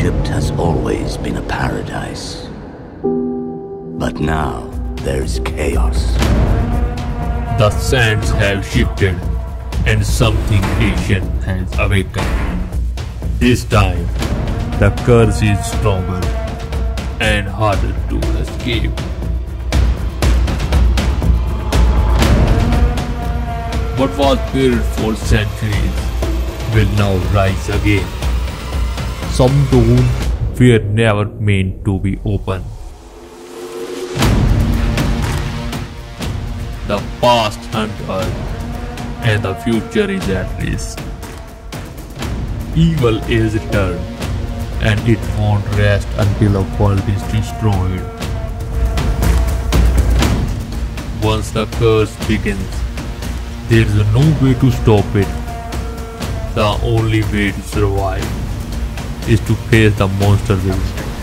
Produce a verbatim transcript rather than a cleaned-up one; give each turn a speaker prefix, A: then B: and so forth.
A: Egypt has always been a paradise. But now there is chaos.
B: The sands have shifted and something ancient has awakened. This time, the curse is stronger and harder to escape. What was buried for centuries will now rise again. Some doors were never meant to be opened. The past hunts us, and the future is at risk. Evil is returned, and it won't rest until the world is destroyed. Once the curse begins, there is no way to stop it. The only way to survive is to face the monster with